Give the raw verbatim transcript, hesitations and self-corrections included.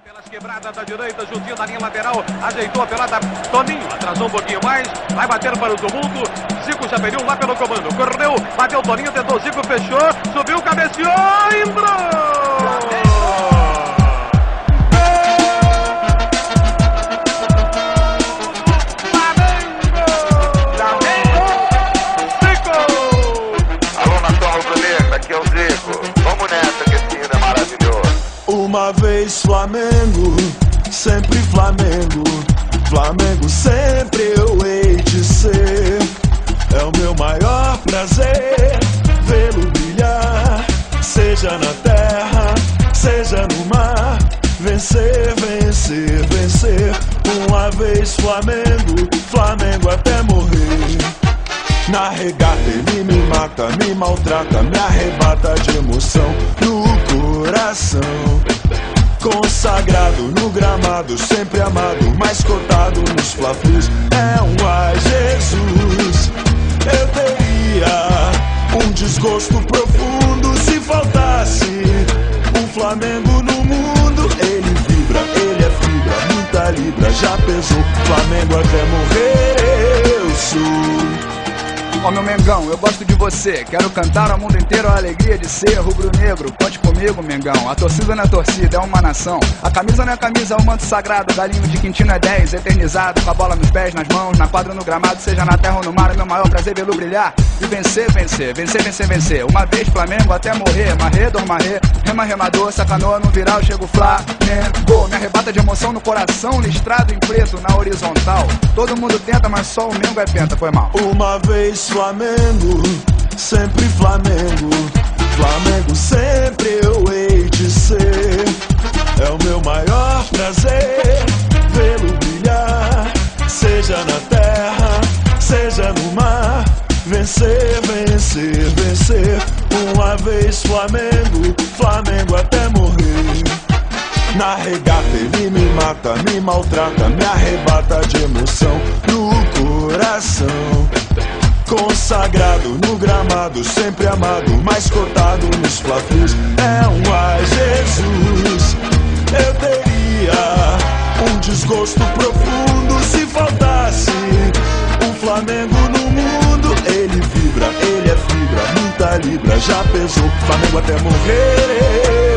Pelas quebradas da direita, juntinho da linha lateral, ajeitou a pelada, Toninho, atrasou um pouquinho mais, vai bater para o tumulto, Zico já perdeu lá pelo comando, correu, bateu Toninho, tentou Zico, fechou, subiu, cabeceou, entrou! Uma vez Flamengo, sempre Flamengo, Flamengo sempre eu hei de ser. É o meu maior prazer vê-lo brilhar, seja na terra, seja no mar. Vencer, vencer, vencer. Uma vez Flamengo, Flamengo até morrer. Na regata ele me mata, me maltrata, me arrebata de emoção no coração. Consagrado no gramado, sempre amado, mas cotado nos fla-flus. É um ai Jesus. Eu teria um desgosto profundo se faltasse um Flamengo no mundo. Ele vibra, ele é fibra, muita libra, já pesou. Flamengo até morrer eu sou. Ó oh, meu Mengão, eu gosto de você. Quero cantar ao mundo inteiro a alegria de ser rubro-negro. Conte comigo, Mengão. A torcida não é torcida, é uma nação. A camisa não é camisa, é um manto sagrado. Galinho de Quintino é dez, eternizado. Com a bola nos pés, nas mãos, na quadra, no gramado. Seja na terra ou no mar, é meu maior prazer vê-lo brilhar. E vencer, vencer, vencer, vencer, vencer. Uma vez Flamengo até morrer. Marrê, dor, marrê, rema, remador. Sacanoa no viral, chego Flamengo. Me arrebata de emoção no coração, listrado em preto na horizontal. Todo mundo tenta, mas só o Mengo é penta, foi mal. Uma vez Flamengo, sempre Flamengo, Flamengo sempre eu hei de ser. É o meu maior prazer vê-lo brilhar, seja na terra, seja no mar. Vencer, vencer, vencer. Uma vez Flamengo, Flamengo até morrer. Na regata ele me mata, me maltrata, me arrebata de emoção no coração. Consagrado no gramado, sempre amado, mas cotado nos fla-flus. É um ai Jesus. Eu teria um desgosto profundo se faltasse um Flamengo no mundo. Ele vibra, ele é fibra, muita libra, já pesou. Flamengo até morrer.